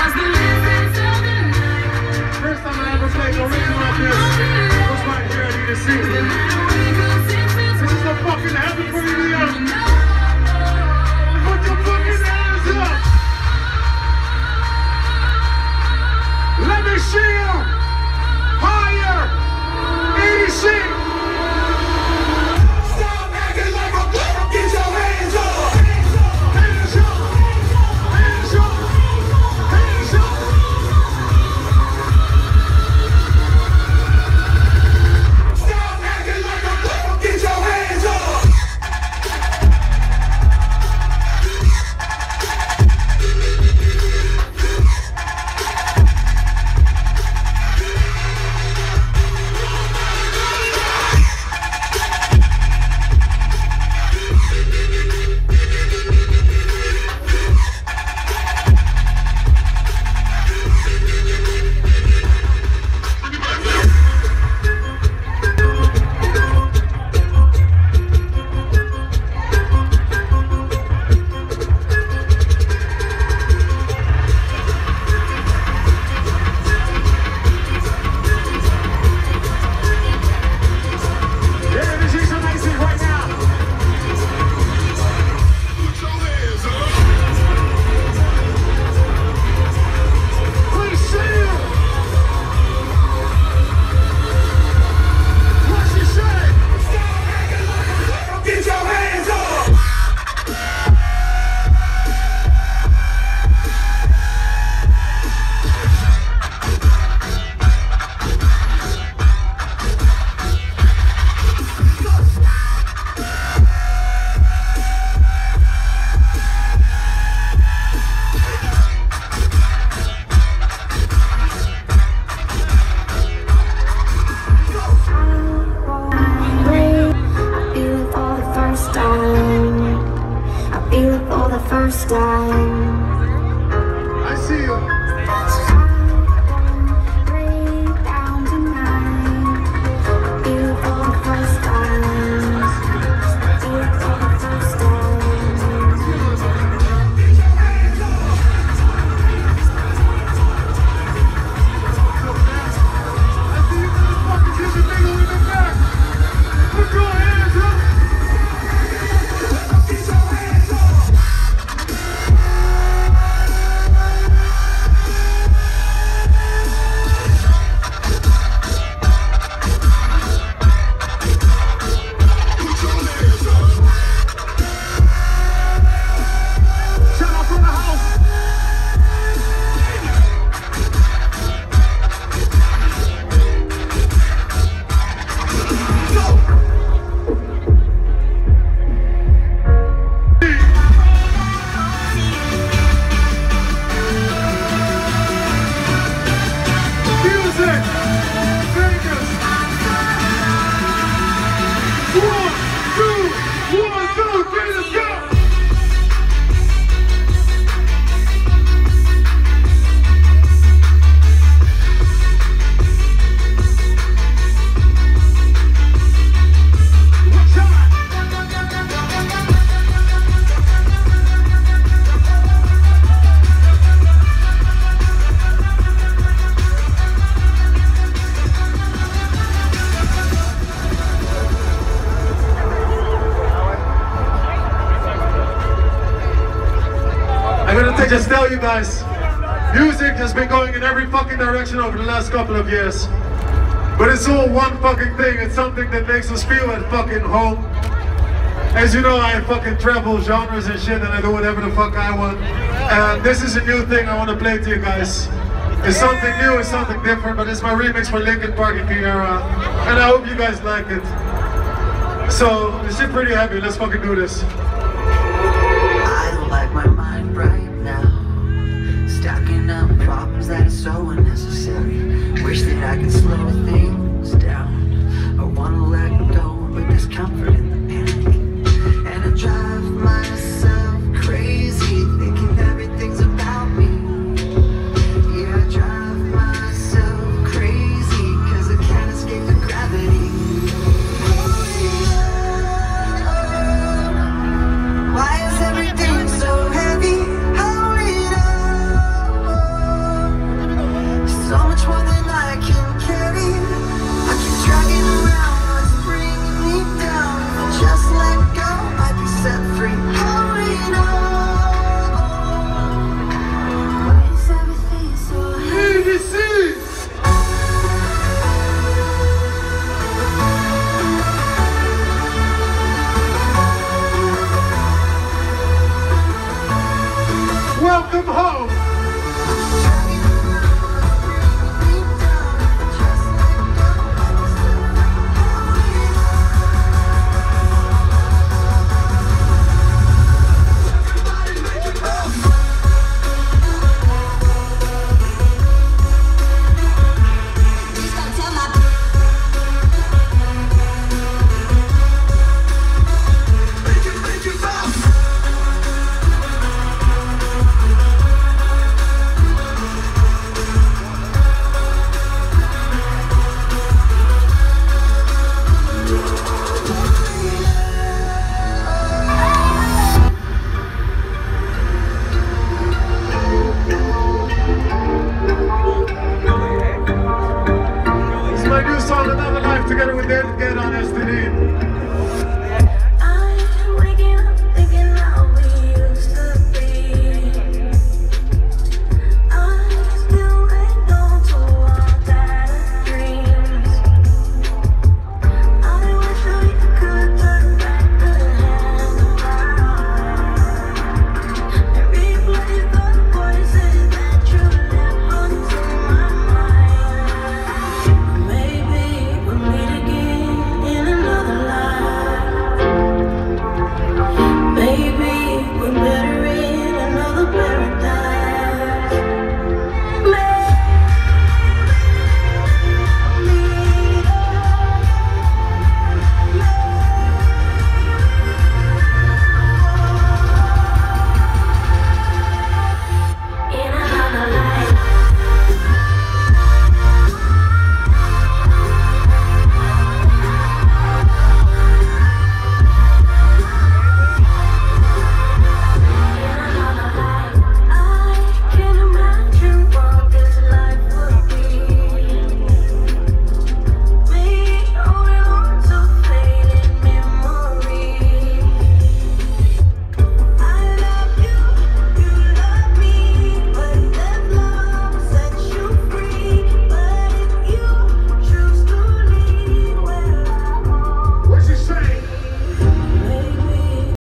First time I ever played the original of this was right here at EDC. This is the fucking heaven for you, Leo. Put your fucking hands up. Let me see you. Higher. EDC. Stop acting like a girl. Get your hands up. Hands up. Hands up. Hands up. Stop acting like a girl. Get your hands up. First time I see you. break down tonight. Beautiful the first time. Beautiful the first time. I see you motherfuckers hit the nigga in the back. Put your hands up. Get your hands up. Shout out from the house. Music. Vegas. 1, 2, 1, 2, 3, let's go. I'm gonna just tell you guys, music has been going in every fucking direction over the last couple of years. But it's all one fucking thing. It's something that makes us feel at fucking home. As you know, I fucking travel genres and shit and I do whatever the fuck I want. And this is a new thing I want to play to you guys. It's something new, it's something different, but it's my remix for Linkin Park and Kiara. And I hope you guys like it. So, this shit pretty heavy, let's fucking do this. I don't like my mind right now. Stacking up problems that are so unnecessary. Wish that I could slow things down. I wanna let go, but this comfort